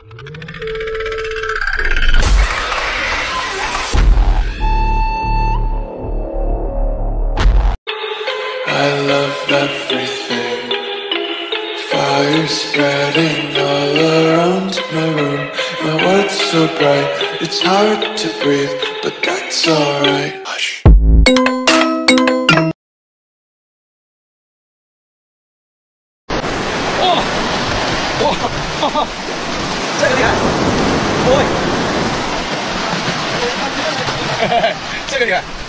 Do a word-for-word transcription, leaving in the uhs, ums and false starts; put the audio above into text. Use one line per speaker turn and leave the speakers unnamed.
I love everything. Fire spreading all around my room. My world's so bright, it's hard to breathe, but that's alright. Hush.
Oh! Oh! Oh! 这个厉害！哦！这个厉害！